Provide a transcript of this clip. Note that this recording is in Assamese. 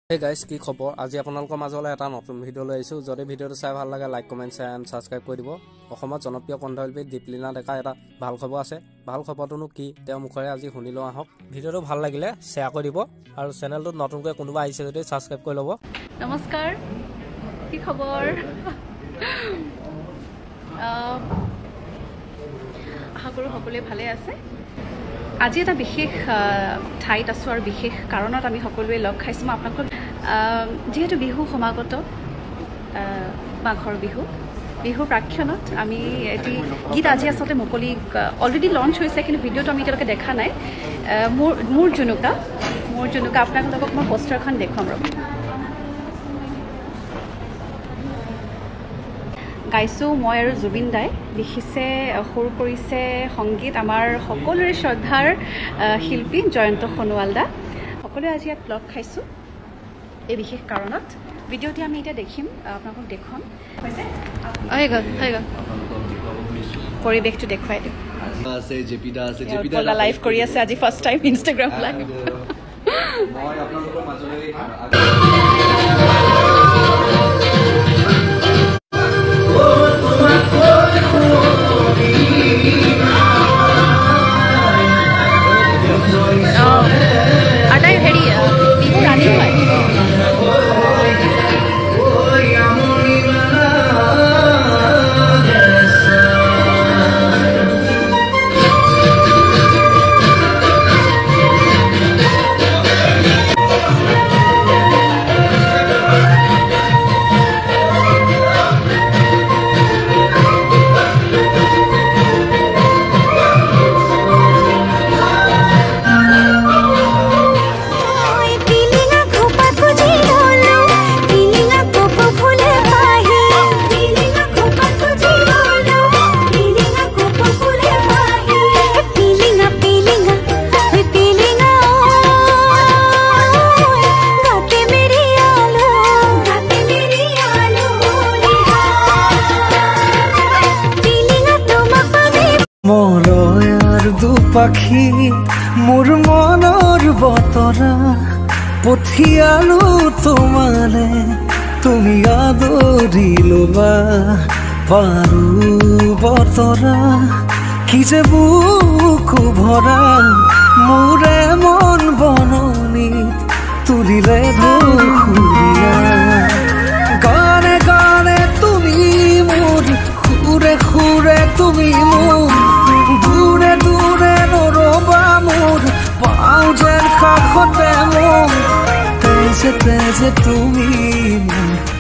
Hey guys, কি খবৰ? আজি আপোনালোকৰ মাজলৈ এটা নতুন ভিডিও লৈ আহিছো। যদি ভিডিওটো চাই ভাল লাগে like comment share and subscribe কৰি দিব। অসমত জনপ্ৰিয় কণ্ঠশিল্পী deeplina ডেকা এটা ভাল খবৰ আছে। ভাল খবৰটোনো কি তেওঁ মুখৰে আজি শুনি লওঁ আহক। ভিডিওটো ভাল লাগিলে শেয়াৰ কৰি দিব আৰু চেনেলটো নতুনকৈ কোনোবা আহিছে যদি সাবস্ক্ৰাইব কৰি ল'ব। নমস্কাৰ, কি খবৰ? আশা কৰোঁ সকলোৱে ভালে আছে। আজি এটা বিশেষ ঠাইত আছোঁ আৰু বিশেষ কাৰণত আমি সকলোৱে লগ খাইছোঁ। মই আপোনালোকক যিহেতু বিহু সমাগত, মাঘৰ বিহুৰ প্ৰাক্ষণত আমি এটি গীত আজি আচলতে মুকলি অলৰেডি লঞ্চ হৈছে, কিন্তু ভিডিঅ'টো আমি এতিয়ালৈকে দেখা নাই। মোৰ জুনুকা আপোনালোকক মই পষ্টাৰখন দেখুৱাম ৰ'ব। গাইছোঁ মই আৰু জুবিন দাই, লিখিছে সুৰ কৰিছে সংগীত আমাৰ সকলোৰে শ্ৰদ্ধাৰ শিল্পী জয়ন্ত সোণোৱাল দা। সকলোৱে আজি ইয়াত লগ খাইছোঁ এই বিশেষ কাৰণত। ভিডিঅ'টি আমি এতিয়া দেখিম, আপোনালোকক দেখুৱাম। হৈ গ'ল পৰিৱেশটো দেখুৱাই দিম। লাইভ কৰি আছে আজি ফাৰ্ষ্ট টাইম ইনষ্টাগ্ৰাম লাইভ। পাখি মোৰ মনৰ বতৰা পঠিয়ালো তোমালে, তুমি আদৰি ল'বা পাৰো বতৰা। কি যে বুকু ভৰা মোৰে মন বননিত তুলিলে ধুৰীয়া। গানে গানে তুমি মোৰ, সুৰে সুৰে তুমি মোৰ, দূৰে দূৰে নৰবা মোৰ, পাওঁ যেন কাষতে মোৰ, তেজে তেজে তুমি মোৰ।